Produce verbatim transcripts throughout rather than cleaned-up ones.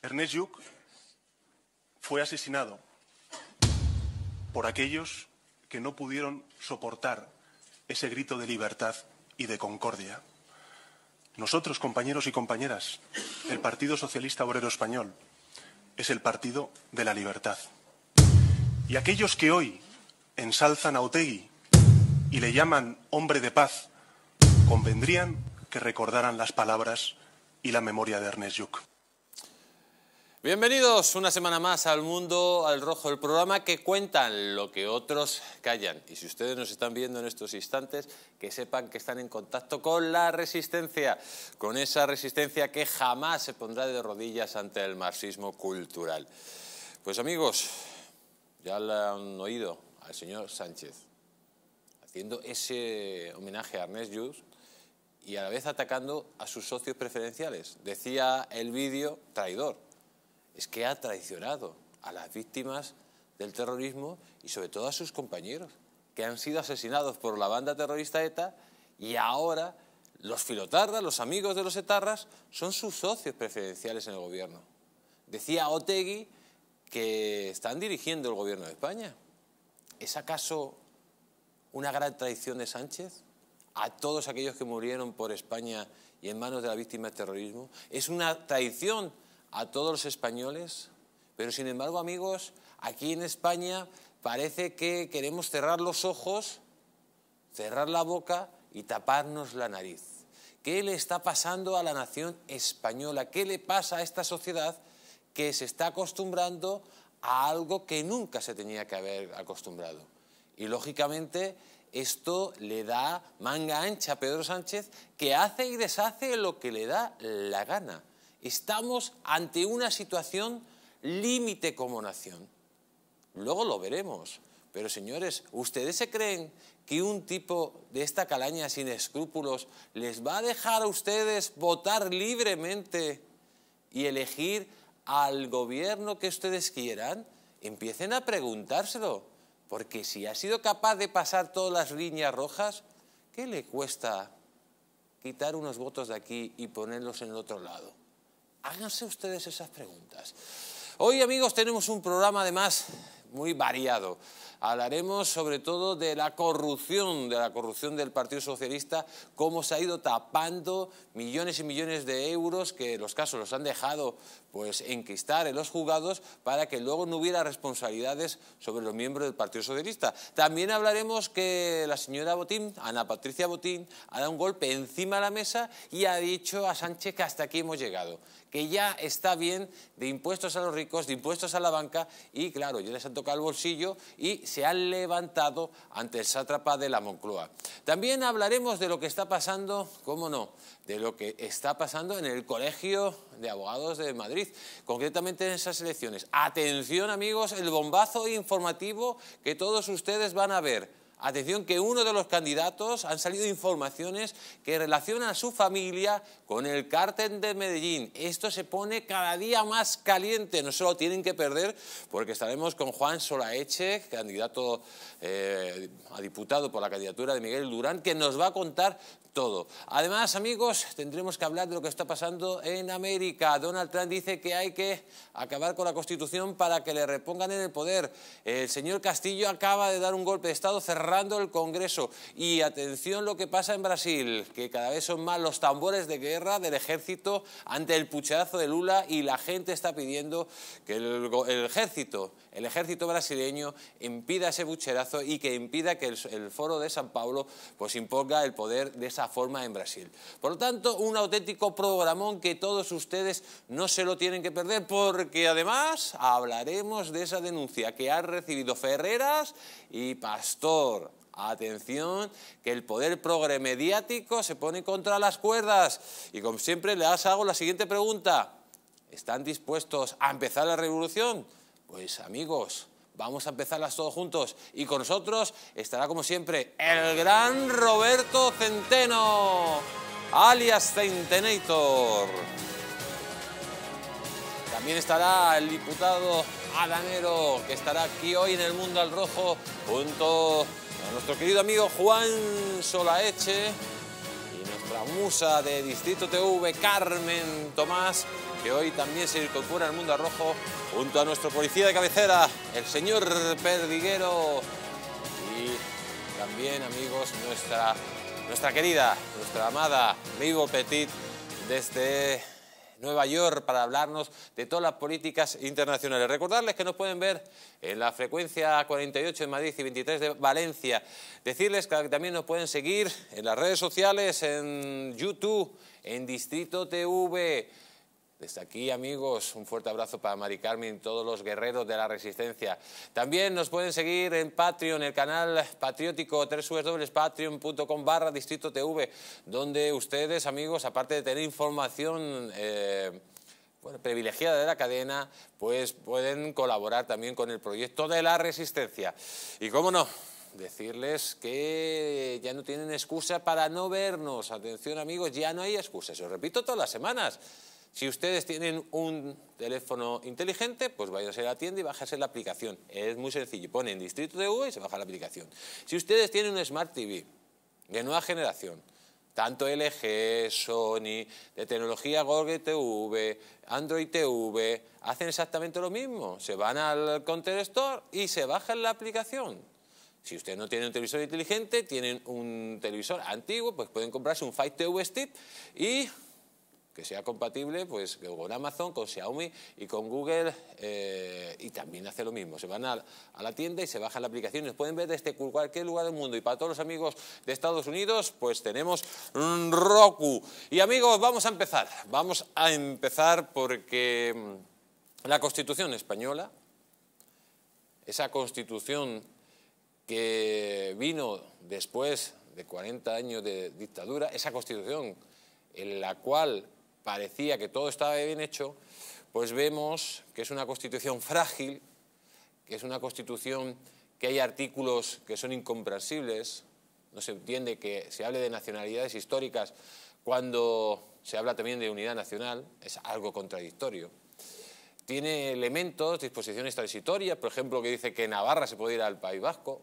Ernest Lluch fue asesinado por aquellos que no pudieron soportar ese grito de libertad y de concordia. Nosotros, compañeros y compañeras, el Partido Socialista Obrero Español es el partido de la libertad. Y aquellos que hoy ensalzan a Otegi y le llaman hombre de paz, convendrían que recordaran las palabras y la memoria de Ernest Lluch. Bienvenidos una semana más al Mundo al Rojo, el programa que cuentan lo que otros callan. Y si ustedes nos están viendo en estos instantes, que sepan que están en contacto con la resistencia, con esa resistencia que jamás se pondrá de rodillas ante el marxismo cultural. Pues amigos, ya le han oído al señor Sánchez haciendo ese homenaje a Ernest Lluch y a la vez atacando a sus socios preferenciales. Decía el vídeo, traidor. Es que ha traicionado a las víctimas del terrorismo y sobre todo a sus compañeros, que han sido asesinados por la banda terrorista ETA, y ahora los filotarras, los amigos de los etarras, son sus socios preferenciales en el gobierno. Decía Otegi que están dirigiendo el gobierno de España. ¿Es acaso una gran traición de Sánchez a todos aquellos que murieron por España y en manos de las víctimas del terrorismo? ¿Es una traición a todos los españoles? Pero sin embargo, amigos, aquí en España parece que queremos cerrar los ojos, cerrar la boca y taparnos la nariz. ¿Qué le está pasando a la nación española? ¿Qué le pasa a esta sociedad que se está acostumbrando a algo que nunca se tenía que haber acostumbrado? Y lógicamente esto le da manga ancha a Pedro Sánchez, que hace y deshace lo que le da la gana. Estamos ante una situación límite como nación. Luego lo veremos. Pero señores, ¿ustedes se creen que un tipo de esta calaña sin escrúpulos les va a dejar a ustedes votar libremente y elegir al gobierno que ustedes quieran? Empiecen a preguntárselo. Porque si ha sido capaz de pasar todas las líneas rojas, ¿qué le cuesta quitar unos votos de aquí y ponerlos en el otro lado? Háganse ustedes esas preguntas. Hoy, amigos, tenemos un programa además muy variado. Hablaremos sobre todo de la corrupción, de la corrupción del Partido Socialista, cómo se ha ido tapando millones y millones de euros que los casos los han dejado pues enquistar en los juzgados para que luego no hubiera responsabilidades sobre los miembros del Partido Socialista. También hablaremos que la señora Botín, Ana Patricia Botín, ha dado un golpe encima de la mesa y ha dicho a Sánchez que hasta aquí hemos llegado, que ya está bien de impuestos a los ricos, de impuestos a la banca, y claro, ya les han tocado el bolsillo y se han levantado ante el sátrapa de la Moncloa. También hablaremos de lo que está pasando, cómo no, de lo que está pasando en el Colegio de Abogados de Madrid, concretamente en esas elecciones. Atención, amigos, el bombazo informativo que todos ustedes van a ver. Atención, que uno de los candidatos han salido informaciones que relacionan a su familia con el cártel de Medellín. Esto se pone cada día más caliente, no se lo tienen que perder, porque estaremos con Juan Solaeche, candidato eh, a diputado por la candidatura de Miguel Durán, que nos va a contar todo. Además, amigos, tendremos que hablar de lo que está pasando en América. Donald Trump dice que hay que acabar con la Constitución para que le repongan en el poder. El señor Castillo acaba de dar un golpe de Estado cerrando el Congreso. Y atención lo que pasa en Brasil, que cada vez son más los tambores de guerra del ejército ante el pucherazo de Lula, y la gente está pidiendo que el, el ejército, el ejército brasileño impida ese pucherazo y que impida que el, el foro de San Paulo pues imponga el poder de esa forma en Brasil. Por lo tanto, un auténtico programón que todos ustedes no se lo tienen que perder, porque además hablaremos de esa denuncia que han recibido Ferreras y Pastor. Atención, que el poder progre mediático se pone contra las cuerdas. Y como siempre les hago la siguiente pregunta: ¿están dispuestos a empezar la revolución? Pues amigos, vamos a empezarlas todos juntos, y con nosotros estará como siempre el gran Roberto Centeno, alias Centenator. También estará el diputado Adanero, que estará aquí hoy en el Mundo al Rojo, junto a nuestro querido amigo Juan Solaeche y nuestra musa de Distrito T V, Carmen Tomás, que hoy también se incorpora al mundo al rojo junto a nuestro policía de cabecera, el señor Perdiguero. Y también, amigos, nuestra, nuestra querida, nuestra amada Mabel Petit desde Nueva York para hablarnos de todas las políticas internacionales. Recordarles que nos pueden ver en la frecuencia cuarenta y ocho de Madrid y veintitrés de Valencia. Decirles que también nos pueden seguir en las redes sociales, en YouTube, en Distrito T V. Desde aquí, amigos, un fuerte abrazo para Mari Carmen y todos los guerreros de la resistencia. También nos pueden seguir en Patreon, el canal patriótico doble u doble u doble u punto patreon punto com barra Distrito T V, donde ustedes, amigos, aparte de tener información eh, bueno, privilegiada de la cadena, pues pueden colaborar también con el proyecto de la resistencia. Y cómo no, decirles que ya no tienen excusa para no vernos. Atención, amigos, ya no hay excusas. Os repito todas las semanas. Si ustedes tienen un teléfono inteligente, pues váyanse a la tienda y bájense la aplicación. Es muy sencillo. Ponen Distrito T V y se baja la aplicación. Si ustedes tienen un Smart T V de nueva generación, tanto L G, Sony, de tecnología Google T V, Android T V, hacen exactamente lo mismo. Se van al Counter Store y se bajan la aplicación. Si ustedes no tienen un televisor inteligente, tienen un televisor antiguo, pues pueden comprarse un Fire T V Stick y que sea compatible pues con Amazon, con Xiaomi y con Google, eh, y también hace lo mismo. Se van a, a la tienda y se bajan la aplicación. Nos pueden ver desde cualquier lugar del mundo. Y para todos los amigos de Estados Unidos, pues tenemos Roku. Y amigos, vamos a empezar. Vamos a empezar porque la Constitución española, esa Constitución que vino después de cuarenta años de dictadura, esa Constitución en la cual parecía que todo estaba bien hecho, pues vemos que es una Constitución frágil, que es una Constitución que hay artículos que son incomprensibles. No se entiende que se hable de nacionalidades históricas cuando se habla también de unidad nacional, es algo contradictorio. Tiene elementos, disposiciones transitorias, por ejemplo, que dice que Navarra se puede ir al País Vasco,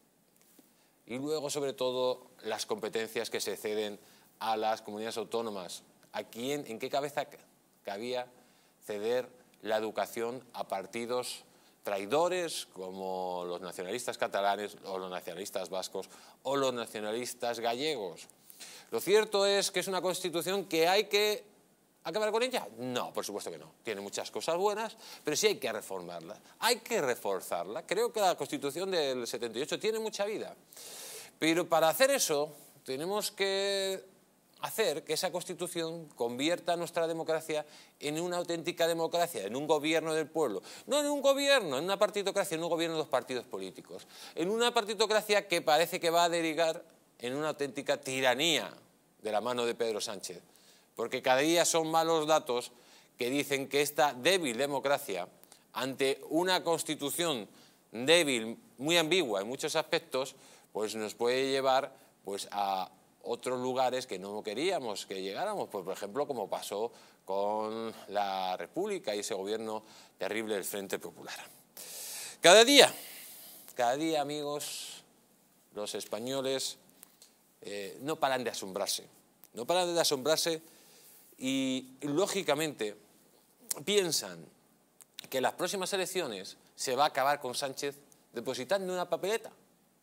y luego, sobre todo, las competencias que se ceden a las comunidades autónomas. ¿A quién, en qué cabeza cabía ceder la educación a partidos traidores como los nacionalistas catalanes o los nacionalistas vascos o los nacionalistas gallegos? Lo cierto es que es una Constitución que hay que acabar con ella. No, por supuesto que no. Tiene muchas cosas buenas, pero sí hay que reformarla. Hay que reforzarla. Creo que la Constitución del setenta y ocho tiene mucha vida. Pero para hacer eso tenemos que hacer que esa Constitución convierta nuestra democracia en una auténtica democracia, en un gobierno del pueblo. No en un gobierno, en una partitocracia, en un gobierno de los partidos políticos. En una partitocracia que parece que va a derivar en una auténtica tiranía de la mano de Pedro Sánchez. Porque cada día son malos datos que dicen que esta débil democracia, ante una Constitución débil, muy ambigua en muchos aspectos, pues nos puede llevar pues, a otros lugares que no queríamos que llegáramos, pues, por ejemplo, como pasó con la República y ese gobierno terrible del Frente Popular. Cada día, cada día, amigos, los españoles eh, no paran de asombrarse, no paran de asombrarse y, lógicamente, piensan que en las próximas elecciones se va a acabar con Sánchez depositando una papeleta.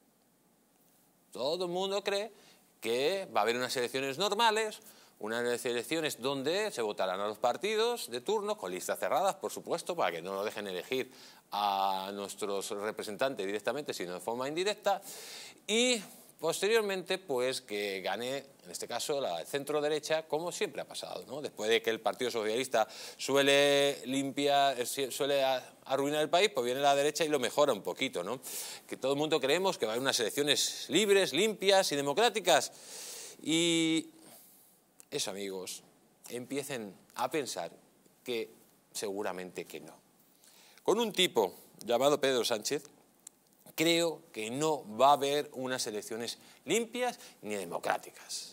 Todo el mundo cree que va a haber unas elecciones normales, unas elecciones donde se votarán a los partidos de turno, con listas cerradas, por supuesto, para que no nos dejen elegir a nuestros representantes directamente, sino de forma indirecta, y posteriormente, pues, que gane, en este caso, la centro-derecha, como siempre ha pasado, ¿no? Después de que el Partido Socialista suele limpiar, suele arruinar el país, pues viene la derecha y lo mejora un poquito, ¿no? Que todo el mundo creemos que va a haber unas elecciones libres, limpias y democráticas. Y eso, amigos, empiecen a pensar que seguramente que no. Con un tipo llamado Pedro Sánchez, creo que no va a haber unas elecciones limpias ni democráticas.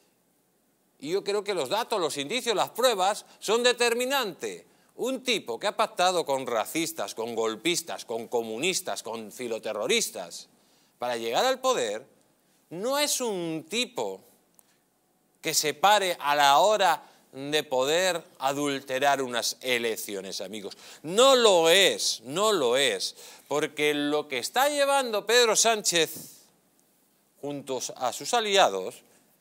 Y yo creo que los datos, los indicios, las pruebas son determinantes. Un tipo que ha pactado con racistas, con golpistas, con comunistas, con filoterroristas para llegar al poder, no es un tipo que se pare a la hora de poder adulterar unas elecciones, amigos. No lo es, no lo es, porque lo que está llevando Pedro Sánchez junto a sus aliados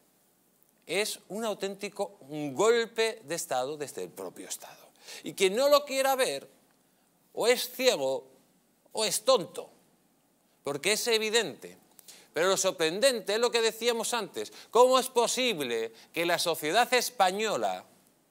es un auténtico golpe de Estado desde el propio Estado. Y quien no lo quiera ver, o es ciego o es tonto, porque es evidente. Pero lo sorprendente es lo que decíamos antes. ¿Cómo es posible que la sociedad española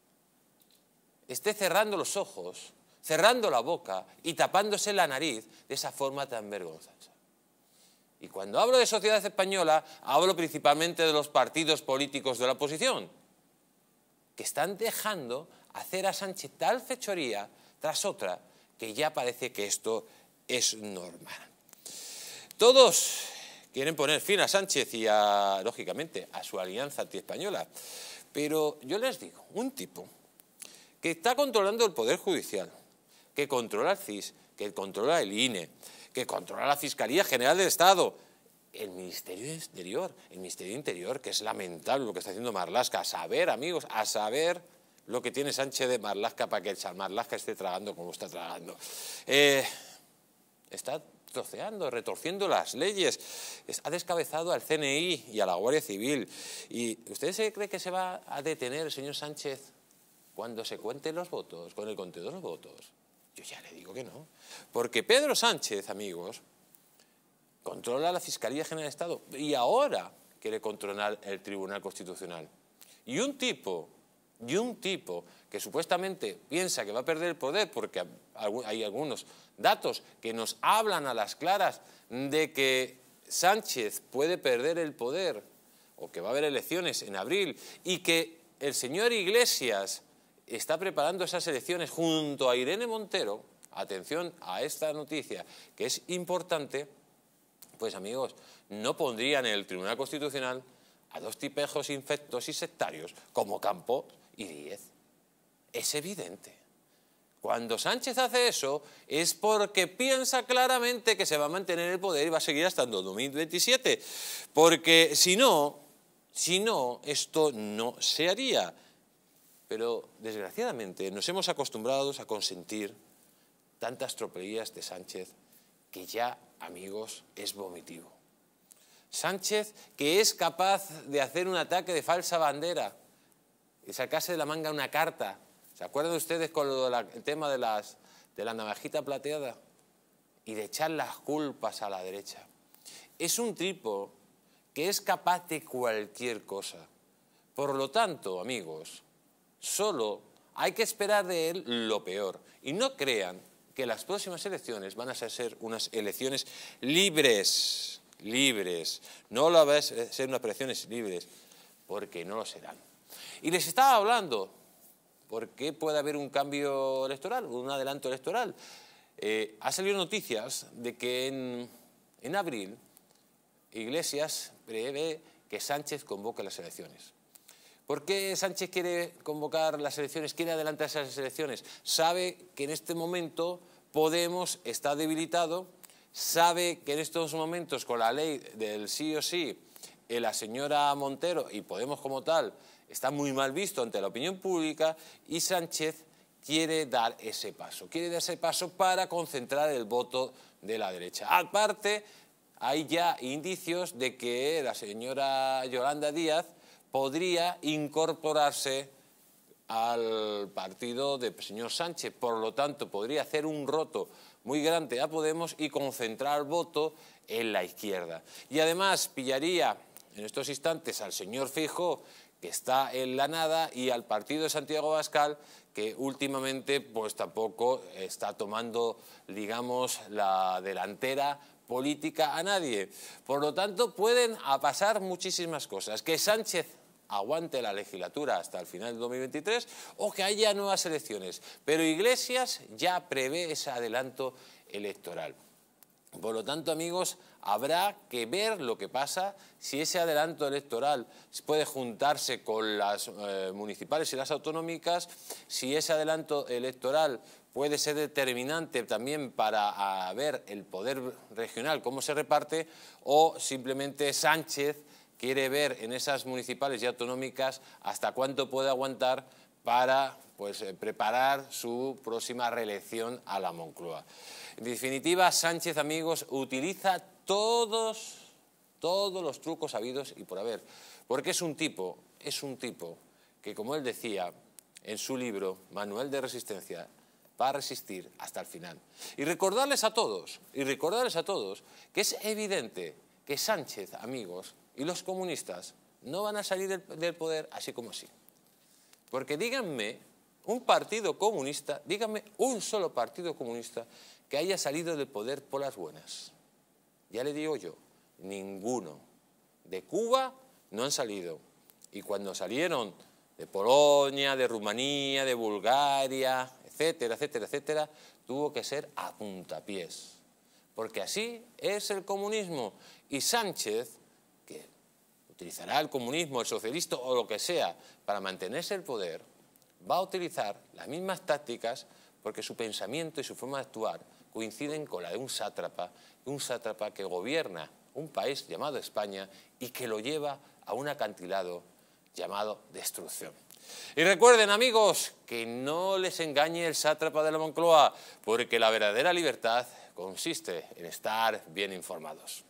esté cerrando los ojos, cerrando la boca y tapándose la nariz de esa forma tan vergonzosa? Y cuando hablo de sociedad española, hablo principalmente de los partidos políticos de la oposición, que están dejando hacer a Sánchez tal fechoría tras otra que ya parece que esto es normal. Todos quieren poner fin a Sánchez y, a, lógicamente, a su alianza antiespañola. Pero yo les digo, un tipo que está controlando el Poder Judicial, que controla el C I S, que controla el I N E, que controla la Fiscalía General del Estado, el Ministerio de Interior, el Ministerio de Interior, que es lamentable lo que está haciendo Marlaska. A saber, amigos, a saber lo que tiene Sánchez de Marlaska para que el Marlaska esté tragando como está tragando. Eh, está troceando, retorciendo las leyes, ha descabezado al C N I y a la Guardia Civil. ¿Y usted se cree que se va a detener el señor Sánchez cuando se cuenten los votos, con el conteo de los votos? Yo ya le digo que no. Porque Pedro Sánchez, amigos, controla la Fiscalía General del Estado y ahora quiere controlar el Tribunal Constitucional. Y un tipo, y un tipo que supuestamente piensa que va a perder el poder porque hay algunos datos que nos hablan a las claras de que Sánchez puede perder el poder o que va a haber elecciones en abril y que el señor Iglesias está preparando esas elecciones junto a Irene Montero. Atención a esta noticia que es importante. Pues amigos, no pondrían en el Tribunal Constitucional a dos tipejos infectos y sectarios como Campos y Díez. Es evidente. Cuando Sánchez hace eso es porque piensa claramente que se va a mantener en el poder y va a seguir hasta el dos mil veintisiete. Porque si no, si no, esto no se haría. Pero desgraciadamente nos hemos acostumbrado a consentir tantas tropelías de Sánchez que ya, amigos, es vomitivo. Sánchez, que es capaz de hacer un ataque de falsa bandera y sacarse de la manga una carta. ¿Se acuerdan ustedes con lo de la, el tema de, las, de la navajita plateada? Y de echar las culpas a la derecha. Es un tipo que es capaz de cualquier cosa. Por lo tanto, amigos, solo hay que esperar de él lo peor. Y no crean que las próximas elecciones van a ser unas elecciones libres, libres. No lo van a ser unas elecciones libres, porque no lo serán. Y les estaba hablando, ¿por qué puede haber un cambio electoral, un adelanto electoral? Eh, ha salido noticias de que en, en abril Iglesias prevé que Sánchez convoque las elecciones. ¿Por qué Sánchez quiere convocar las elecciones, quiere adelantar esas elecciones? Sabe que en este momento Podemos está debilitado, sabe que en estos momentos con la ley del sí o sí, eh, la señora Montero y Podemos como tal está muy mal visto ante la opinión pública y Sánchez quiere dar ese paso, quiere dar ese paso para concentrar el voto de la derecha. Aparte, hay ya indicios de que la señora Yolanda Díaz podría incorporarse al partido del señor Sánchez, por lo tanto podría hacer un roto muy grande a Podemos y concentrar el voto en la izquierda. Y además pillaría en estos instantes al señor Feijóo, que está en la nada, y al partido de Santiago Abascal, que últimamente pues tampoco está tomando, digamos, la delantera política a nadie. Por lo tanto, pueden pasar muchísimas cosas. Que Sánchez aguante la legislatura hasta el final del dos mil veintitrés o que haya nuevas elecciones. Pero Iglesias ya prevé ese adelanto electoral. Por lo tanto, amigos, habrá que ver lo que pasa, si ese adelanto electoral puede juntarse con las eh, municipales y las autonómicas, si ese adelanto electoral puede ser determinante también para a, ver el poder regional, cómo se reparte, o simplemente Sánchez quiere ver en esas municipales y autonómicas hasta cuánto puede aguantar para pues, eh, preparar su próxima reelección a la Moncloa. En definitiva, Sánchez, amigos, utiliza todos, todos los trucos habidos y por haber, porque es un tipo, es un tipo que, como él decía en su libro, Manual de Resistencia, va a resistir hasta el final. Y recordarles a todos, y recordarles a todos, que es evidente que Sánchez, amigos, y los comunistas no van a salir del, del poder así como así. Porque díganme un partido comunista, díganme un solo partido comunista que haya salido del poder por las buenas. Ya le digo yo, ninguno. De Cuba no han salido. Y cuando salieron de Polonia, de Rumanía, de Bulgaria, etcétera, etcétera, etcétera, tuvo que ser a puntapiés. Porque así es el comunismo. Y Sánchez, que utilizará el comunismo, el socialista o lo que sea para mantenerse el poder, va a utilizar las mismas tácticas porque su pensamiento y su forma de actuar coinciden con la de un sátrapa, un sátrapa que gobierna un país llamado España y que lo lleva a un acantilado llamado destrucción. Y recuerden, amigos, que no les engañe el sátrapa de la Moncloa, porque la verdadera libertad consiste en estar bien informados.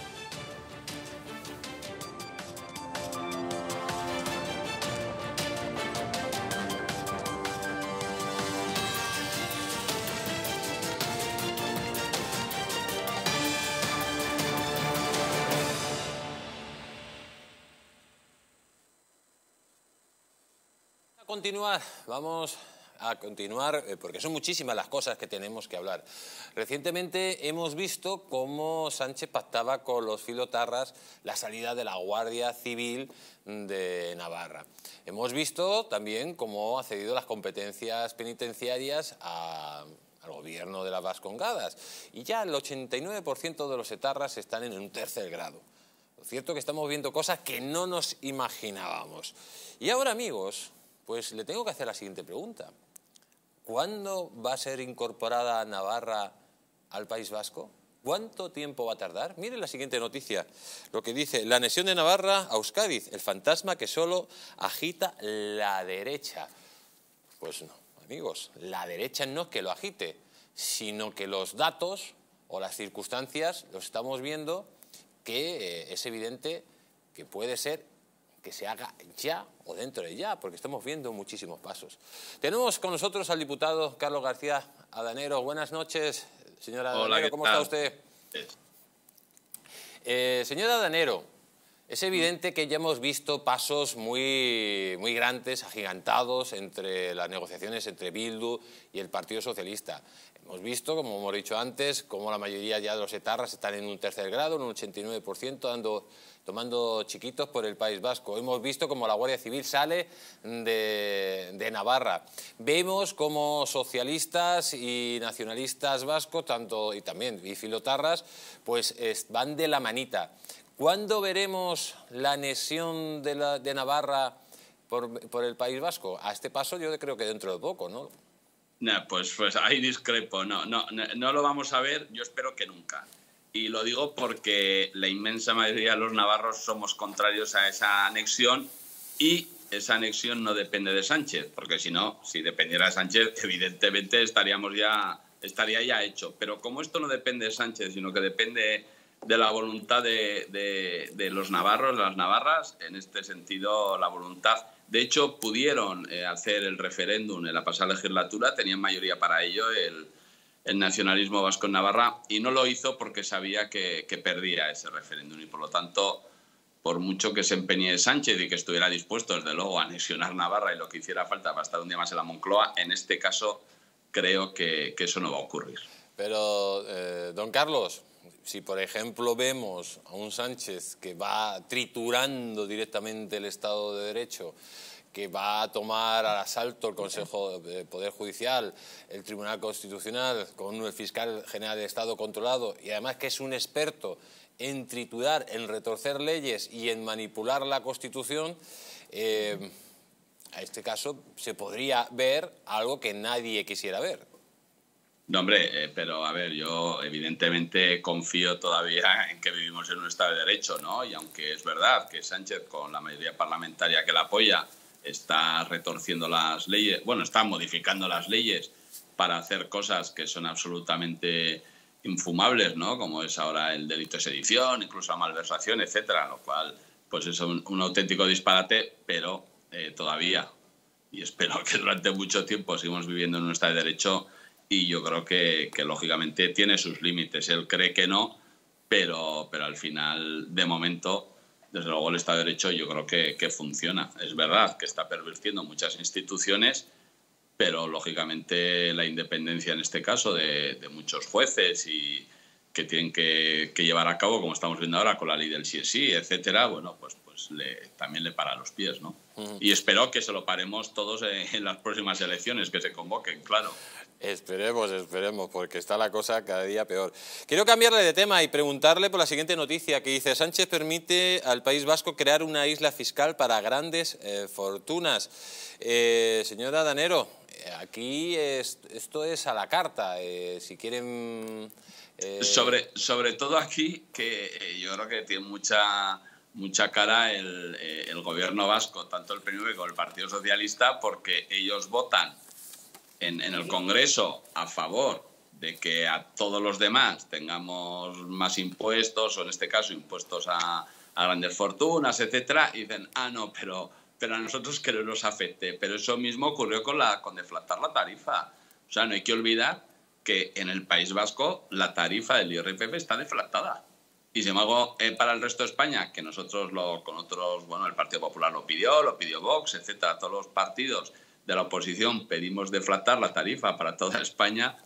Continuar, vamos a continuar, porque son muchísimas las cosas que tenemos que hablar. Recientemente hemos visto cómo Sánchez pactaba con los filotarras la salida de la Guardia Civil de Navarra. Hemos visto también cómo ha cedido las competencias penitenciarias a, al gobierno de las Vascongadas. Y ya el ochenta y nueve por ciento de los etarras están en un tercer grado. Lo cierto es que estamos viendo cosas que no nos imaginábamos. Y ahora, amigos, pues le tengo que hacer la siguiente pregunta. ¿Cuándo va a ser incorporada Navarra al País Vasco? ¿Cuánto tiempo va a tardar? Miren la siguiente noticia, lo que dice: la anexión de Navarra a Euskadi, el fantasma que solo agita la derecha. Pues no, amigos, la derecha no es que lo agite, sino que los datos o las circunstancias los estamos viendo que eh, es evidente que puede ser que se haga ya o dentro de ya, porque estamos viendo muchísimos pasos. Tenemos con nosotros al diputado Carlos García Adanero. Buenas noches, señora Adanero. Hola, ¿cómo está usted? Eh, señora Adanero, es evidente que ya hemos visto pasos muy, muy grandes, agigantados, entre las negociaciones entre Bildu y el Partido Socialista. Hemos visto, como hemos dicho antes, cómo la mayoría ya de los etarras están en un tercer grado, en un ochenta y nueve por ciento, dando, tomando chiquitos por el País Vasco. Hemos visto cómo la Guardia Civil sale de, de Navarra. Vemos cómo socialistas y nacionalistas vascos, tanto y también y filotarras, pues es, van de la manita. ¿Cuándo veremos la anexión de, la, de Navarra por, por el País Vasco? A este paso yo creo que dentro de poco, ¿no? No, pues, pues ahí discrepo. No, no, no, no lo vamos a ver, yo espero que nunca. Y lo digo porque la inmensa mayoría de los navarros somos contrarios a esa anexión y esa anexión no depende de Sánchez, porque si no, si dependiera de Sánchez, evidentemente estaríamos ya, estaría ya hecho. Pero como esto no depende de Sánchez, sino que depende de la voluntad de, de, de los navarros, de las navarras, en este sentido la voluntad. De hecho, pudieron eh, hacer el referéndum en la pasada legislatura, tenían mayoría para ello el, el nacionalismo vasco en Navarra, y no lo hizo porque sabía que, que perdía ese referéndum. Y por lo tanto, por mucho que se empeñe Sánchez y que estuviera dispuesto, desde luego, a anexionar Navarra y lo que hiciera falta para estar un día más en la Moncloa, en este caso creo que, que eso no va a ocurrir. Pero, eh, don Carlos, si por ejemplo vemos a un Sánchez que va triturando directamente el Estado de Derecho, que va a tomar al asalto el Consejo de Poder Judicial, el Tribunal Constitucional, con el fiscal general del Estado controlado, y además que es un experto en triturar, en retorcer leyes y en manipular la Constitución, eh, a este caso se podría ver algo que nadie quisiera ver. No, hombre, eh, pero a ver, yo evidentemente confío todavía en que vivimos en un Estado de Derecho, ¿no? Y aunque es verdad que Sánchez, con la mayoría parlamentaria que la apoya, está retorciendo las leyes, bueno, está modificando las leyes para hacer cosas que son absolutamente infumables, ¿no? Como es ahora el delito de sedición, incluso la malversación, etcétera, lo cual pues es un, un auténtico disparate, pero eh, todavía, y espero que durante mucho tiempo sigamos viviendo en un Estado de Derecho, y yo creo que, que lógicamente tiene sus límites. Él cree que no, pero, pero al final, de momento, desde luego el Estado de Derecho yo creo que, que funciona. Es verdad que está pervirtiendo muchas instituciones, pero lógicamente la independencia en este caso de, de muchos jueces y que tienen que, que llevar a cabo, como estamos viendo ahora con la ley del sí es sí, etcétera, bueno, pues, pues le, también le para los pies, ¿no? Uh-huh. Y espero que se lo paremos todos en, en las próximas elecciones que se convoquen, claro. Esperemos, esperemos, porque está la cosa cada día peor. Quiero cambiarle de tema y preguntarle por la siguiente noticia que dice: Sánchez permite al País Vasco crear una isla fiscal para grandes eh, fortunas. Eh, señora Danero, aquí es, esto es a la carta. Eh, si quieren... Eh... Sobre, sobre todo aquí, que eh, yo creo que tiene mucha, mucha cara el, eh, el gobierno vasco, tanto el P N V como el Partido Socialista, porque ellos votan En, en el Congreso a favor de que a todos los demás tengamos más impuestos, o en este caso impuestos a, a grandes fortunas, etcétera, y dicen, ah, no, pero, pero a nosotros que no nos afecte. Pero eso mismo ocurrió con, la, con deflactar la tarifa. O sea, no hay que olvidar que en el País Vasco la tarifa del I R P F está deflactada. Y sin embargo, eh, para el resto de España, que nosotros lo, con otros, bueno, el Partido Popular lo pidió, lo pidió Vox, etcétera, todos los partidos de la oposición pedimos deflactar la tarifa para toda España,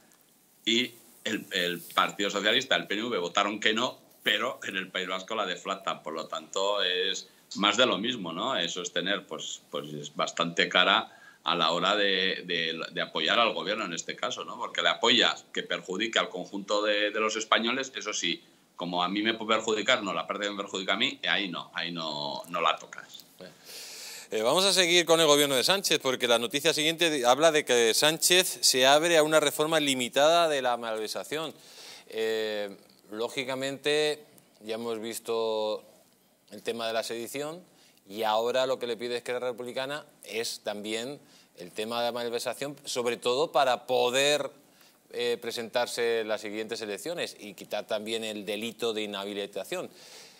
y el, el Partido Socialista, el P N V, votaron que no, pero en el País Vasco la deflactan. Por lo tanto, es más de lo mismo, ¿no? Eso es tener pues, pues es bastante cara a la hora de, de, de apoyar al gobierno en este caso, ¿no? Porque le apoyas que perjudica al conjunto de, de los españoles, eso sí, como a mí me puede perjudicar, no, la parte que me perjudica a mí, ahí no, ahí no, no la tocas. Bueno. Eh, vamos a seguir con el gobierno de Sánchez, porque la noticia siguiente habla de que Sánchez se abre a una reforma limitada de la malversación. Eh, lógicamente, ya hemos visto el tema de la sedición, y ahora lo que le pide Esquerra Republicana es también el tema de la malversación, sobre todo para poder eh, presentarse en las siguientes elecciones y quitar también el delito de inhabilitación.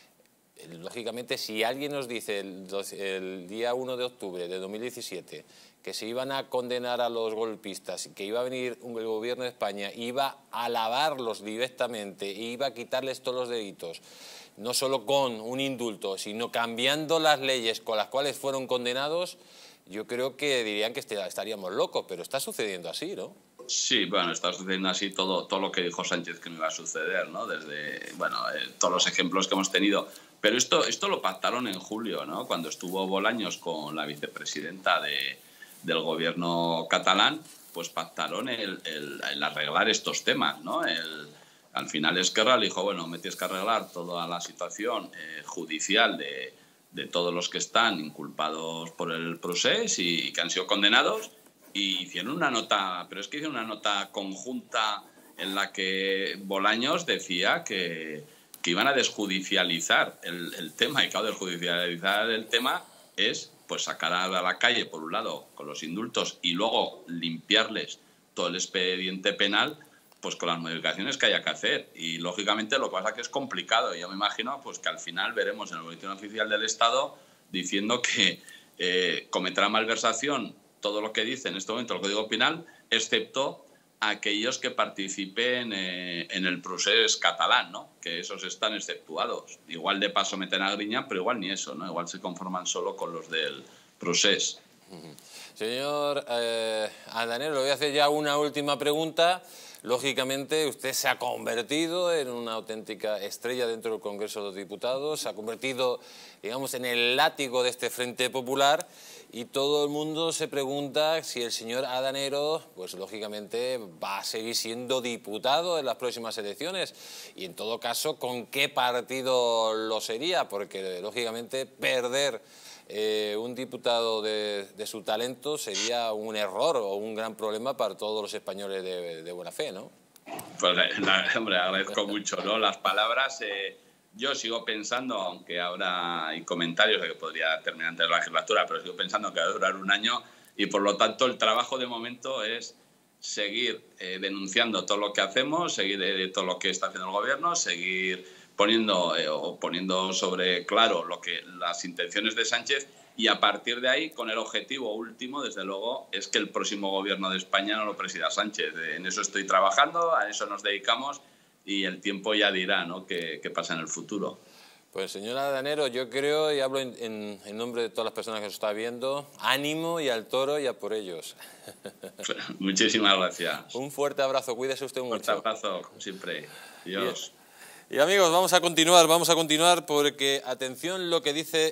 Lógicamente, si alguien nos dice el, el día uno de octubre de dos mil diecisiete que se iban a condenar a los golpistas, que iba a venir un, el gobierno de España, iba a alabarlos directamente, iba a quitarles todos los delitos, no solo con un indulto, sino cambiando las leyes con las cuales fueron condenados, yo creo que dirían que estaríamos locos, pero está sucediendo así, ¿no? Sí, bueno, está sucediendo así todo, todo lo que dijo Sánchez que no iba a suceder, ¿no? Desde, bueno, eh, todos los ejemplos que hemos tenido. Pero esto, esto lo pactaron en julio, ¿no? Cuando estuvo Bolaños con la vicepresidenta de, del gobierno catalán, pues pactaron el, el, el arreglar estos temas, ¿no? El, al final Esquerra le dijo, bueno, me tienes que arreglar toda la situación eh, judicial de, de todos los que están inculpados por el procés y, y que han sido condenados, y hicieron una nota, pero es que hicieron una nota conjunta en la que Bolaños decía que, que iban a desjudicializar el, el tema, y claro, desjudicializar el tema es pues sacar a la calle, por un lado, con los indultos, y luego limpiarles todo el expediente penal, pues con las modificaciones que haya que hacer. Y lógicamente lo que pasa es que es complicado. Yo me imagino pues que al final veremos en el Boletín Oficial del Estado diciendo que eh, cometerá malversación todo lo que dice en este momento el Código Penal, excepto aquellos que participen eh, en el procés catalán, ¿no? Que esos están exceptuados. Igual de paso meten a Griñán, pero igual ni eso, ¿no? Igual se conforman solo con los del procés. Uh-huh. Señor eh, Danero, le voy a hacer ya una última pregunta. Lógicamente, usted se ha convertido en una auténtica estrella dentro del Congreso de los Diputados, se ha convertido, digamos, en el látigo de este Frente Popular, y todo el mundo se pregunta si el señor Danero, pues lógicamente, va a seguir siendo diputado en las próximas elecciones, y en todo caso, ¿con qué partido lo sería? Porque, lógicamente, perder Eh, un diputado de, de su talento sería un error o un gran problema para todos los españoles de, de buena fe, ¿no? Pues, la, hombre, agradezco mucho, ¿no? Las palabras. Eh, yo sigo pensando, aunque ahora hay comentarios de que podría terminar antes de la legislatura, pero sigo pensando que va a durar un año y por lo tanto el trabajo de momento es seguir eh, denunciando todo lo que hacemos, seguir eh, todo lo que está haciendo el gobierno, seguir poniendo, eh, o poniendo sobre claro lo que, las intenciones de Sánchez y a partir de ahí, con el objetivo último, desde luego, es que el próximo gobierno de España no lo presida Sánchez. En eso estoy trabajando, a eso nos dedicamos y el tiempo ya dirá, ¿no?, qué, qué pasa en el futuro. Pues señora Danero, yo creo, y hablo en, en, en nombre de todas las personas que nos están viendo, ánimo y al toro y a por ellos. Muchísimas gracias. Un fuerte abrazo, cuídese usted mucho. Un fuerte abrazo, como siempre. Dios. Y amigos, vamos a continuar, vamos a continuar porque, atención lo que dice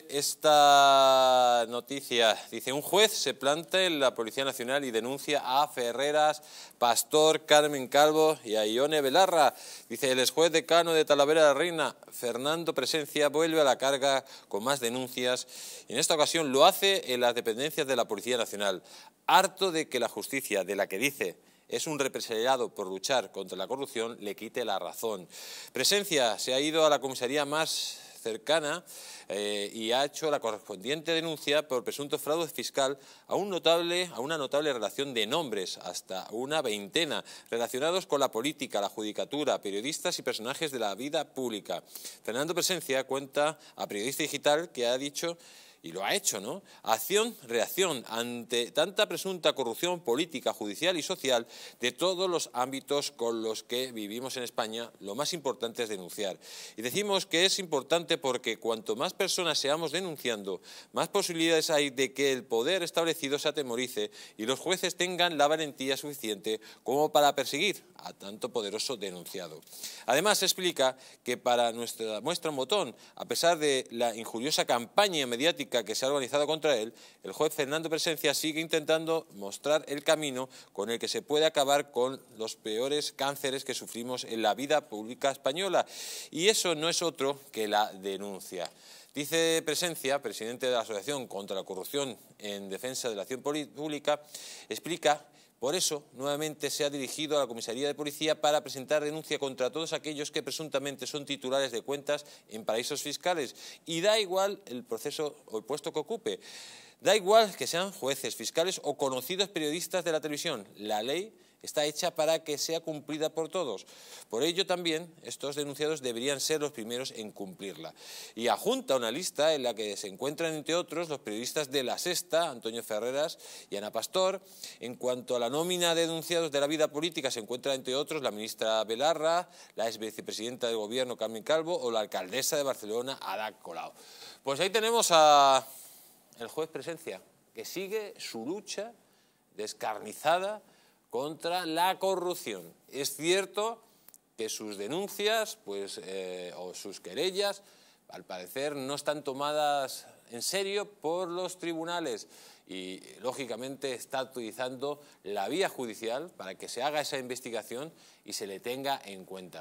esta noticia. Dice, un juez se planta en la Policía Nacional y denuncia a Ferreras, Pastor, Carmen Calvo y a Ione Belarra. Dice, el exjuez decano de Talavera de la Reina, Fernando Presencia, vuelve a la carga con más denuncias. Y en esta ocasión lo hace en las dependencias de la Policía Nacional. Harto de que la justicia, de la que dice es un represaliado por luchar contra la corrupción, le quite la razón. Presencia se ha ido a la comisaría más cercana eh, y ha hecho la correspondiente denuncia por presunto fraude fiscal a, un notable, a una notable relación de nombres, hasta una veintena, relacionados con la política, la judicatura, periodistas y personajes de la vida pública. Fernando Presencia cuenta a Periodista Digital que ha dicho, y lo ha hecho, ¿no?, acción, reacción ante tanta presunta corrupción política, judicial y social de todos los ámbitos con los que vivimos en España. Lo más importante es denunciar. Y decimos que es importante porque cuanto más personas seamos denunciando, más posibilidades hay de que el poder establecido se atemorice y los jueces tengan la valentía suficiente como para perseguir a tanto poderoso denunciado. Además, se explica que para nuestra muestra un botón, a pesar de la injuriosa campaña mediática que se ha organizado contra él, el juez Fernando Presencia sigue intentando mostrar el camino con el que se puede acabar con los peores cánceres que sufrimos en la vida pública española. Y eso no es otro que la denuncia. Dice Presencia, presidente de la Asociación contra la Corrupción en Defensa de la Acción Pública, explica. Por eso, nuevamente se ha dirigido a la comisaría de policía para presentar denuncia contra todos aquellos que presuntamente son titulares de cuentas en paraísos fiscales. Y da igual el proceso o el puesto que ocupe. Da igual que sean jueces, fiscales o conocidos periodistas de la televisión. La ley está hecha para que sea cumplida por todos. Por ello también estos denunciados deberían ser los primeros en cumplirla. Y adjunta una lista en la que se encuentran, entre otros, los periodistas de La Sexta, Antonio Ferreras y Ana Pastor. En cuanto a la nómina de denunciados de la vida política, se encuentra, entre otros, la ministra Belarra, la ex vicepresidenta del Gobierno, Carmen Calvo, o la alcaldesa de Barcelona, Ada Colau. Pues ahí tenemos a el juez Presencia, que sigue su lucha descarnizada contra la corrupción. Es cierto que sus denuncias pues, eh, o sus querellas, al parecer, no están tomadas en serio por los tribunales y, lógicamente, está utilizando la vía judicial para que se haga esa investigación y se le tenga en cuenta.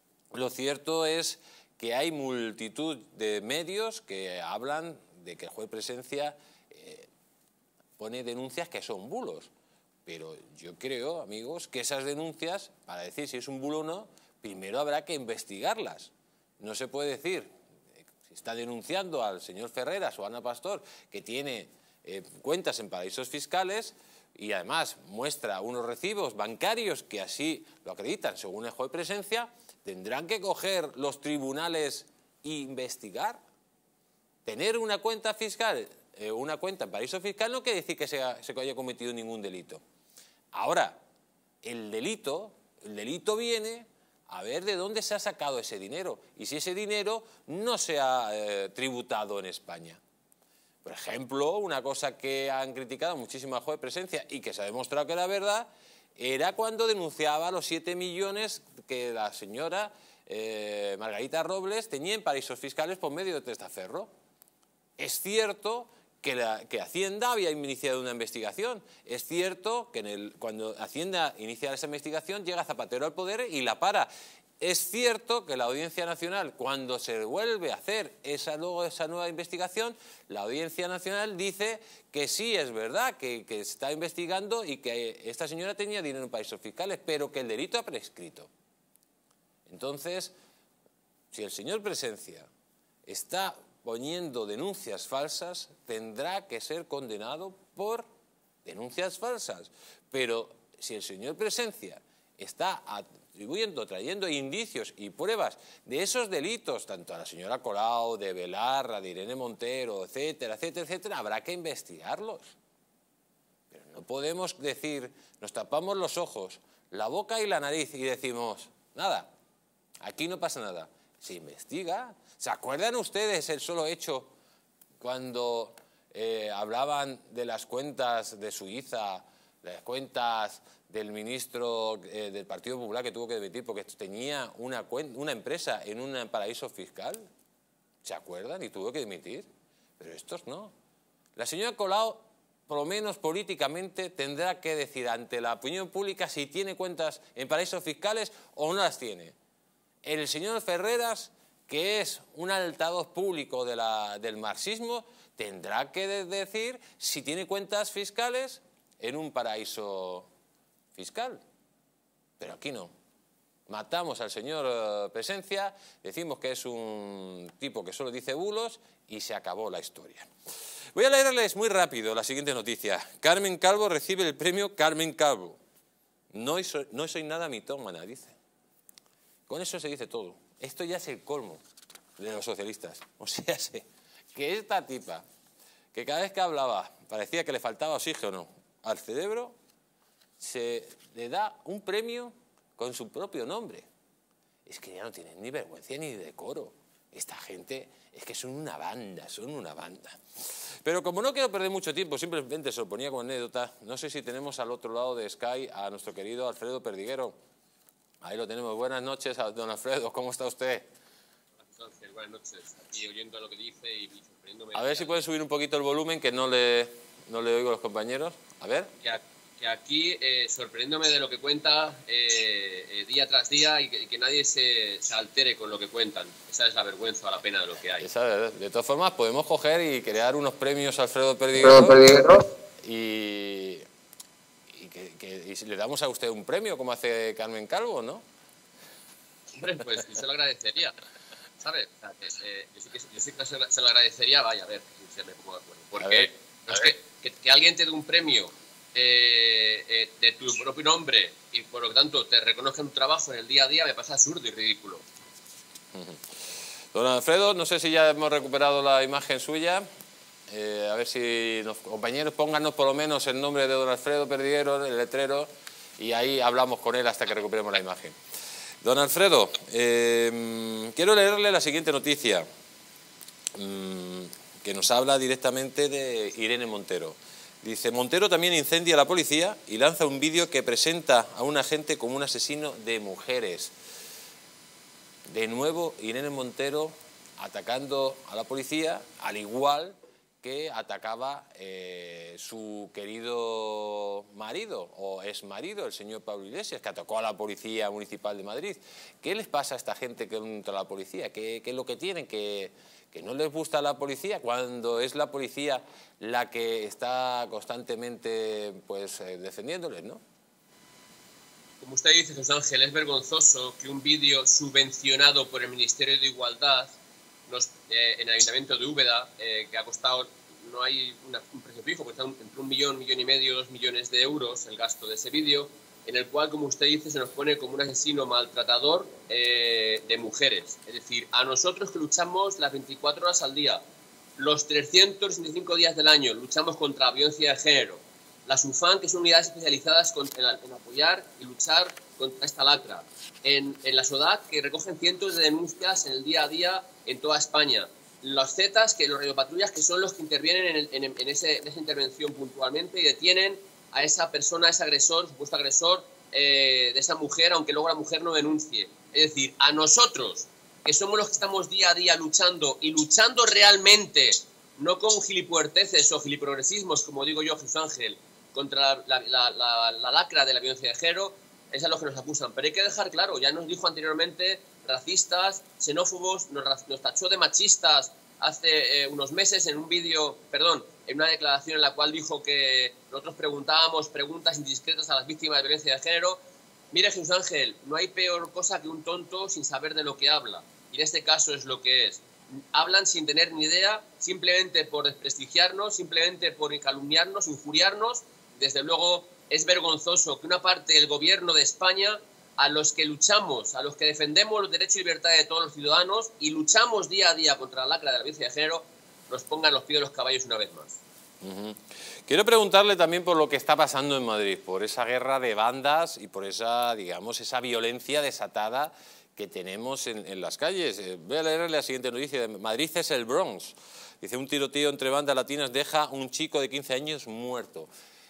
Lo cierto es que hay multitud de medios que hablan de que el juez Presencia eh, pone denuncias que son bulos. Pero yo creo, amigos, que esas denuncias, para decir si es un bulo o no, primero habrá que investigarlas. No se puede decir, si está denunciando al señor Ferreras o a Ana Pastor, que tiene eh, cuentas en paraísos fiscales y además muestra unos recibos bancarios que así lo acreditan según el juez Presencia, tendrán que coger los tribunales e investigar. Tener una cuenta fiscal, eh, una cuenta en paraíso fiscal no quiere decir que se, ha, se haya cometido ningún delito. Ahora, el delito, el delito viene a ver de dónde se ha sacado ese dinero y si ese dinero no se ha eh, tributado en España. Por ejemplo, una cosa que han criticado muchísimo al juez Presencia y que se ha demostrado que era verdad, era cuando denunciaba los siete millones que la señora eh, Margarita Robles tenía en paraísos fiscales por medio de testaferro. Es cierto que, la, que Hacienda había iniciado una investigación. Es cierto que en el, cuando Hacienda inicia esa investigación llega Zapatero al poder y la para. Es cierto que la Audiencia Nacional, cuando se vuelve a hacer esa, luego esa nueva investigación, la Audiencia Nacional dice que sí, es verdad, que, que está investigando y que esta señora tenía dinero en paraísos fiscales, pero que el delito ha prescrito. Entonces, si el señor Presencia está poniendo denuncias falsas, tendrá que ser condenado por denuncias falsas. Pero si el señor Presencia está atribuyendo, trayendo indicios y pruebas de esos delitos, tanto a la señora Colau, de Belarra, de Irene Montero, etcétera, etcétera, etcétera, habrá que investigarlos. Pero no podemos decir, nos tapamos los ojos, la boca y la nariz y decimos, nada, aquí no pasa nada. Se investiga. ¿Se acuerdan ustedes el solo hecho cuando eh, hablaban de las cuentas de Suiza, las cuentas del ministro eh, del Partido Popular que tuvo que dimitir porque tenía una, una empresa en un paraíso fiscal? ¿Se acuerdan? Y tuvo que dimitir. Pero estos no. La señora Colau, por lo menos políticamente, tendrá que decir ante la opinión pública si tiene cuentas en paraísos fiscales o no las tiene. El señor Ferreras, que es un altavoz público de la, del marxismo, tendrá que de decir si tiene cuentas fiscales en un paraíso fiscal. Pero aquí no. Matamos al señor uh, Presencia, decimos que es un tipo que solo dice bulos y se acabó la historia. Voy a leerles muy rápido la siguiente noticia. Carmen Calvo recibe el premio Carmen Calvo. No soy, no soy nada mitómana, dice. Con eso se dice todo. Esto ya es el colmo de los socialistas. O sea, que esta tipa, que cada vez que hablaba parecía que le faltaba oxígeno al cerebro, se le da un premio con su propio nombre. Es que ya no tienen ni vergüenza ni decoro. Esta gente es que son una banda, son una banda. Pero como no quiero perder mucho tiempo, simplemente se lo ponía como anécdota, no sé si tenemos al otro lado de Sky a nuestro querido Alfredo Perdiguero. Ahí lo tenemos. Buenas noches, don Alfredo. ¿Cómo está usted? Ángel, buenas noches. Aquí oyendo lo que dice y sorprendiéndome. A ver si pueden subir un poquito el volumen, que no le, no le oigo a los compañeros. A ver. Que, a, que aquí, eh, sorprendiéndome de lo que cuenta eh, eh, día tras día y que, y que nadie se, se altere con lo que cuentan. Esa es la vergüenza o la pena de lo que hay. Esa, de todas formas, podemos coger y crear unos premios a Alfredo Perdiguero y... Que, que, y si le damos a usted un premio, como hace Carmen Calvo, ¿no? Hombre, pues yo se lo agradecería, ¿sabes? O sea, que, eh, yo, sí que, yo sí que se, se lo agradecería, vaya, a ver, si me pongo de acuerdo. Porque ver, no es que, que, que alguien te dé un premio eh, eh, de tu propio nombre y por lo tanto te reconozca un trabajo en el día a día me pasa absurdo y ridículo. Uh-huh. Don Alfredo, no sé si ya hemos recuperado la imagen suya. Eh, a ver si los compañeros pónganos por lo menos el nombre de don Alfredo Perdiguero, el letrero, y ahí hablamos con él hasta que recuperemos la imagen. Don Alfredo, eh, quiero leerle la siguiente noticia, mmm, que nos habla directamente de Irene Montero. Dice, Montero también incendia a la policía y lanza un vídeo que presenta a un agente como un asesino de mujeres. De nuevo, Irene Montero atacando a la policía, al igual que atacaba eh, su querido marido o exmarido, el señor Pablo Iglesias, que atacó a la Policía Municipal de Madrid. ¿Qué les pasa a esta gente contra la policía? ¿Qué, qué es lo que tienen? ¿Que, que no les gusta la policía cuando es la policía la que está constantemente pues, eh, defendiéndoles, ¿no? Como usted dice, José Ángel, es vergonzoso que un vídeo subvencionado por el Ministerio de Igualdad Nos, eh, en el Ayuntamiento de Úbeda, eh, que ha costado, no hay una, un precio fijo, pues está un, entre un millón, millón y medio, dos millones de euros el gasto de ese vídeo, en el cual, como usted dice, se nos pone como un asesino maltratador eh, de mujeres. Es decir, a nosotros que luchamos las veinticuatro horas al día, los trescientos sesenta y cinco días del año, luchamos contra la violencia de género, las U F A N, que son unidades especializadas con, en, en apoyar y luchar contra esta lacra, en, en la SODAC, que recogen cientos de denuncias en el día a día en toda España, los Zetas, que los radiopatrullas, que son los que intervienen en, el, en, en, ese, en esa intervención puntualmente y detienen a esa persona, a ese agresor, supuesto agresor eh, de esa mujer, aunque luego la mujer no denuncie. Es decir, a nosotros, que somos los que estamos día a día luchando y luchando realmente, no con gilipuerteces o giliprogresismos, como digo yo, Jesús Ángel, contra la, la, la, la lacra de la violencia de género, es a lo que nos acusan. Pero hay que dejar claro, ya nos dijo anteriormente, racistas, xenófobos, nos, nos tachó de machistas hace eh, unos meses en un vídeo, perdón, en una declaración en la cual dijo que nosotros preguntábamos preguntas indiscretas a las víctimas de violencia de género. Mire, Jesús Ángel, no hay peor cosa que un tonto sin saber de lo que habla. y en este caso es lo que es. Hablan sin tener ni idea, simplemente por desprestigiarnos, simplemente por calumniarnos, injuriarnos. Desde luego es vergonzoso que una parte del gobierno de España, a los que luchamos, a los que defendemos los derechos y libertades de todos los ciudadanos y luchamos día a día contra la lacra de la violencia de género, nos pongan los pies de los caballos una vez más. Uh-huh. Quiero preguntarle también por lo que está pasando en Madrid, por esa guerra de bandas y por esa, digamos, esa violencia desatada que tenemos en, en las calles. Eh, voy a leerle la siguiente noticia. Madrid es el Bronx. Dice, un tiroteo entre bandas latinas deja un chico de quince años muerto.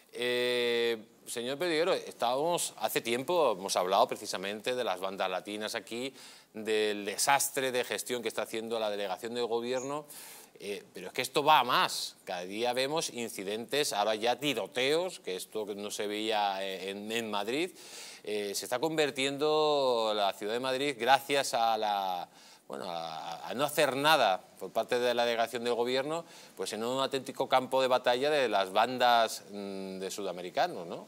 Eh, señor Perdiguero, estábamos hace tiempo, hemos hablado precisamente de las bandas latinas aquí, del desastre de gestión que está haciendo la delegación del gobierno, eh, pero es que esto va a más. Cada día vemos incidentes, ahora ya tiroteos, que esto no se veía en, en Madrid. Eh, se está convirtiendo la ciudad de Madrid, gracias a la... bueno, a, a no hacer nada por parte de la delegación del gobierno, pues en un auténtico campo de batalla de las bandas mmm, de sudamericanos, ¿no?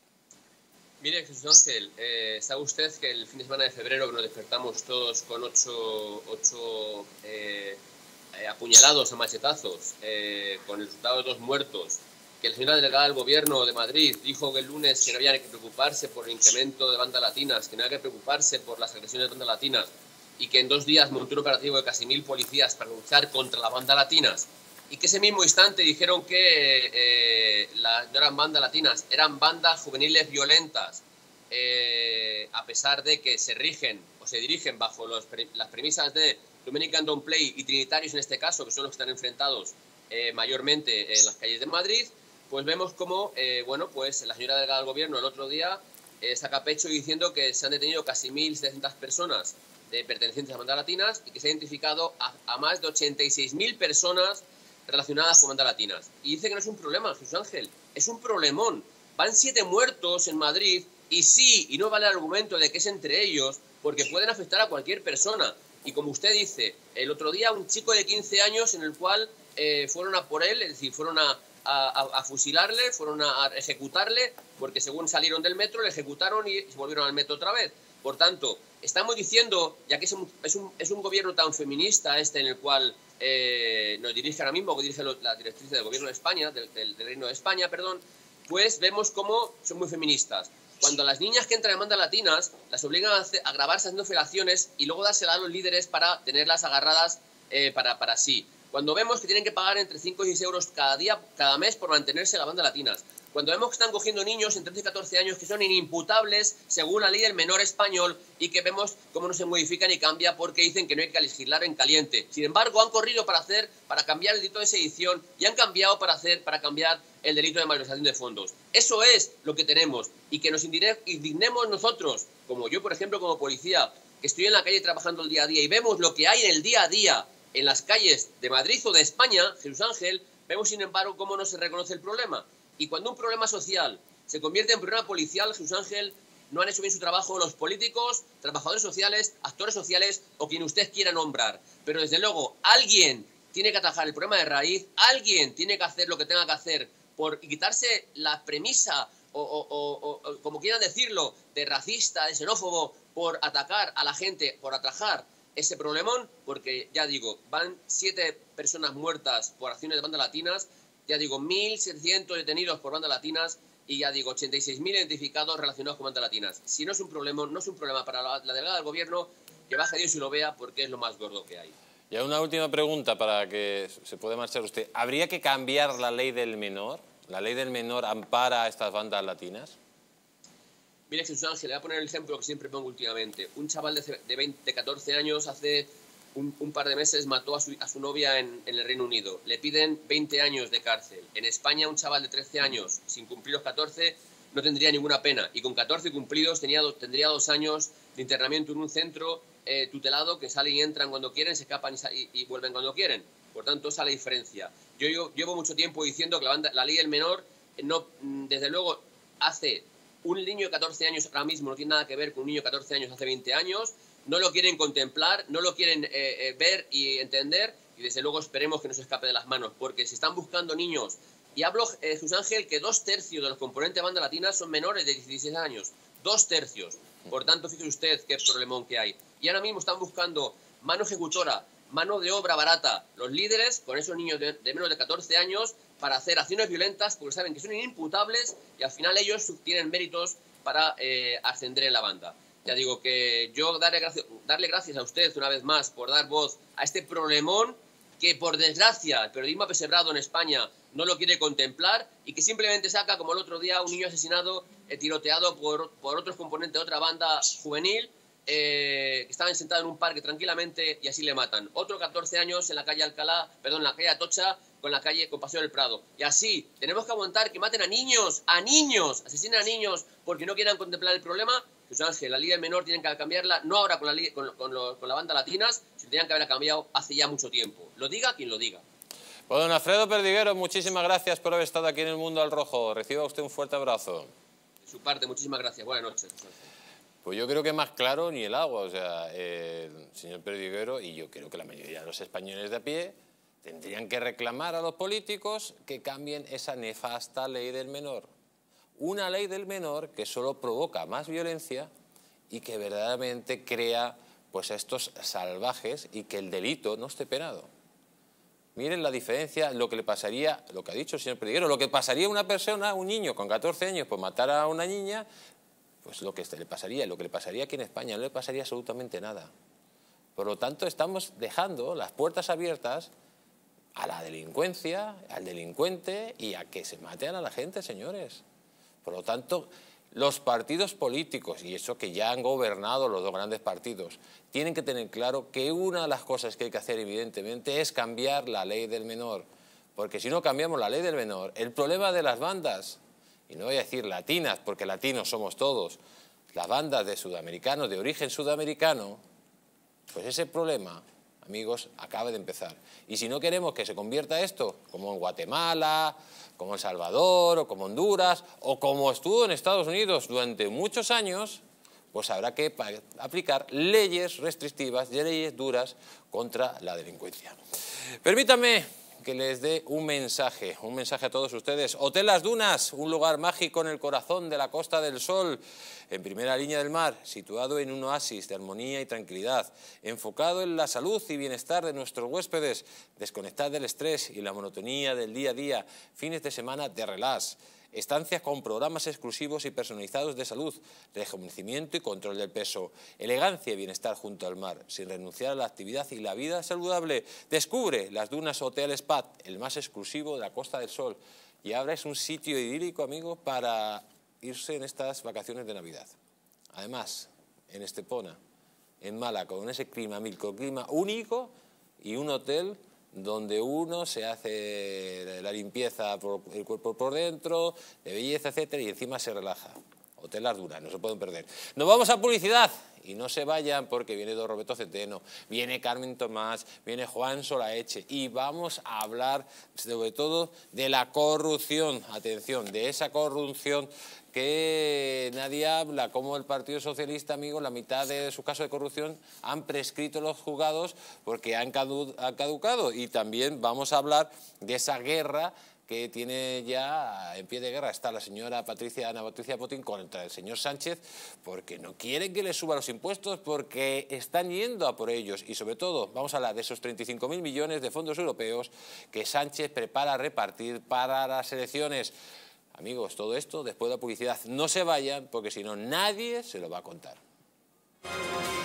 Mire, Jesús Ángel, eh, sabe usted que el fin de semana de febrero nos despertamos todos con ocho, ocho eh, eh, apuñalados a machetazos, eh, con el resultado de dos muertos, que la señora delegada del gobierno de Madrid dijo que el lunes que no había que preocuparse por el incremento de bandas latinas, que no había que preocuparse por las agresiones de bandas latinas, y que en dos días montó un operativo de casi mil policías para luchar contra las bandas latinas, y que ese mismo instante dijeron que eh, la, no eran bandas latinas, eran bandas juveniles violentas, eh, a pesar de que se rigen o se dirigen bajo los, las premisas de Dominican Don't Play y Trinitarios en este caso, que son los que están enfrentados eh, mayormente en las calles de Madrid. Pues vemos cómo, eh, bueno, pues la señora delegada del gobierno el otro día eh, saca pecho diciendo que se han detenido casi mil setecientas personas eh, pertenecientes a bandas latinas y que se ha identificado a, a más de ochenta y seis mil personas relacionadas con bandas latinas. Y dice que no es un problema, Jesús Ángel, es un problemón. Van siete muertos en Madrid y sí, y no vale el argumento de que es entre ellos, porque pueden afectar a cualquier persona. Y como usted dice, el otro día un chico de quince años en el cual eh, fueron a por él, es decir, fueron a A, a, a fusilarle, fueron a, a ejecutarle, porque según salieron del metro, le ejecutaron y se volvieron al metro otra vez. Por tanto, estamos diciendo, ya que es un, es un, es un gobierno tan feminista este en el cual eh, nos dirige ahora mismo, que dirige lo, la directriz del gobierno de España, del, del, del Reino de España, perdón, pues vemos cómo son muy feministas. Cuando a las niñas que entran en bandas latinas, las obligan a, hacer, a grabarse haciendo felaciones y luego dárselas a los líderes para tenerlas agarradas eh, para, para sí. Cuando vemos que tienen que pagar entre cinco y seis euros cada día, cada mes por mantenerse en las bandas latinas. Cuando vemos que están cogiendo niños entre trece y catorce años que son inimputables según la ley del menor español y que vemos cómo no se modifican y cambia porque dicen que no hay que legislar en caliente. Sin embargo, han corrido para hacer, para cambiar el delito de sedición y han cambiado para hacer, para cambiar el delito de malversación de fondos. Eso es lo que tenemos y que nos indignemos nosotros, como yo, por ejemplo, como policía, que estoy en la calle trabajando el día a día y vemos lo que hay en el día a día en las calles de Madrid o de España, Jesús Ángel, vemos sin embargo cómo no se reconoce el problema. Y cuando un problema social se convierte en problema policial, Jesús Ángel, no han hecho bien su trabajo los políticos, trabajadores sociales, actores sociales o quien usted quiera nombrar. Pero desde luego, alguien tiene que atajar el problema de raíz, alguien tiene que hacer lo que tenga que hacer por quitarse la premisa o, o, o, o como quieran decirlo, de racista, de xenófobo, por atacar a la gente, por atajar ese problemón, porque ya digo, van siete personas muertas por acciones de bandas latinas, ya digo, mil setecientos detenidos por bandas latinas y ya digo, ochenta y seis mil identificados relacionados con bandas latinas. Si no es un problema, no es un problema para la, la delegada del gobierno, que baje Dios y lo vea, porque es lo más gordo que hay. Y una última pregunta para que se pueda marchar usted. ¿Habría que cambiar la ley del menor? ¿La ley del menor ampara a estas bandas latinas? Mire, Jesús Ángel, le voy a poner el ejemplo que siempre pongo últimamente. Un chaval de, de, veinte, de catorce años hace un, un par de meses mató a su, a su novia en, en el Reino Unido. Le piden veinte años de cárcel. En España, un chaval de trece años, sin cumplir los catorce, no tendría ninguna pena. Y con catorce cumplidos tenía, tendría dos años de internamiento en un centro eh, tutelado, que salen y entran cuando quieren, se escapan y, y, y vuelven cuando quieren. Por tanto, esa es la diferencia. Yo, yo llevo mucho tiempo diciendo que la, banda, la ley del menor, no, desde luego, hace... Un niño de catorce años ahora mismo no tiene nada que ver con un niño de catorce años hace veinte años, no lo quieren contemplar, no lo quieren eh, eh, ver y entender, y desde luego esperemos que no se escape de las manos, porque se están buscando niños. Y hablo, eh, Jesús Ángel, que dos tercios de los componentes de banda latina son menores de dieciséis años, dos tercios. Por tanto, fíjese usted qué problemón que hay. Y ahora mismo están buscando mano ejecutora, mano de obra barata, los líderes con esos niños de, de menos de catorce años para hacer acciones violentas porque saben que son inimputables y al final ellos tienen méritos para eh, ascender en la banda. Ya digo que yo darle gracias, darle gracias a usted una vez más por dar voz a este problemón que por desgracia el periodismo apesebrado en España no lo quiere contemplar y que simplemente saca, como el otro día, un niño asesinado, eh, tiroteado por, por otros componentes de otra banda juvenil, eh, que estaban sentados en un parque tranquilamente y así le matan. Otro catorce años en la calle Alcalá, perdón, en la calle Atocha, con la calle con Paseo del Prado. Y así, tenemos que aguantar que maten a niños, a niños, asesinen a niños porque no quieran contemplar el problema. Jesús Ángel, la ley del menor tienen que cambiarla, no ahora con la, con, con, lo, con la banda Latinas, sino tenían que haberla cambiado hace ya mucho tiempo. Lo diga quien lo diga. Pues don Alfredo Perdiguero, muchísimas gracias por haber estado aquí en El Mundo al Rojo. Reciba usted un fuerte abrazo. De su parte, muchísimas gracias. Buenas noches. Pues yo creo que más claro ni el agua. O sea, el señor Perdiguero, y yo creo que la mayoría de los españoles de a pie, tendrían que reclamar a los políticos que cambien esa nefasta ley del menor. Una ley del menor que solo provoca más violencia y que verdaderamente crea pues a estos salvajes y que el delito no esté penado. Miren la diferencia, lo que le pasaría, lo que ha dicho el señor Perdiguero, lo que pasaría a una persona, un niño con catorce años por matar a una niña, pues lo que le pasaría, lo que le pasaría aquí en España, no le pasaría absolutamente nada. Por lo tanto, estamos dejando las puertas abiertas a la delincuencia, al delincuente y a que se maten a la gente, señores. Por lo tanto, los partidos políticos, y eso que ya han gobernado los dos grandes partidos, tienen que tener claro que una de las cosas que hay que hacer, evidentemente, es cambiar la ley del menor. Porque si no cambiamos la ley del menor, el problema de las bandas, y no voy a decir latinas, porque latinos somos todos, las bandas de sudamericanos, de origen sudamericano, pues ese problema, amigos, acaba de empezar. Y si no queremos que se convierta esto, como en Guatemala, como El Salvador, o como Honduras, o como estuvo en Estados Unidos durante muchos años, pues habrá que aplicar leyes restrictivas, leyes duras contra la delincuencia. Permítanme que les dé un mensaje, un mensaje a todos ustedes. Hotel Las Dunas, un lugar mágico en el corazón de la Costa del Sol, en primera línea del mar, situado en un oasis de armonía y tranquilidad, enfocado en la salud y bienestar de nuestros huéspedes, desconectar del estrés y la monotonía del día a día, fines de semana de relax, estancias con programas exclusivos y personalizados de salud, rejuvenecimiento y control del peso, elegancia y bienestar junto al mar, sin renunciar a la actividad y la vida saludable. Descubre Las Dunas Hotel Spa, el más exclusivo de la Costa del Sol. Y ahora es un sitio idílico, amigos, para irse en estas vacaciones de Navidad. Además, en Estepona, en Málaga, con ese clima microclima único y un hotel donde uno se hace la limpieza por el cuerpo por dentro, de belleza, etcétera, y encima se relaja. Hotel Las Dunas, no se pueden perder. Nos vamos a publicidad y no se vayan porque viene don Roberto Centeno, viene Carmen Tomás, viene Juan Solaeche y vamos a hablar sobre todo de la corrupción, atención, de esa corrupción que nadie habla, como el Partido Socialista, amigos, la mitad de sus casos de corrupción han prescrito los juzgados porque han caducado. Y también vamos a hablar de esa guerra que tiene ya en pie de guerra, está la señora Patricia, Ana Patricia Potín contra el señor Sánchez, porque no quieren que le suban los impuestos, porque están yendo a por ellos. Y sobre todo, vamos a hablar de esos treinta y cinco mil millones de fondos europeos que Sánchez prepara a repartir para las elecciones. Amigos, todo esto después de la publicidad. No se vayan, porque si no, nadie se lo va a contar.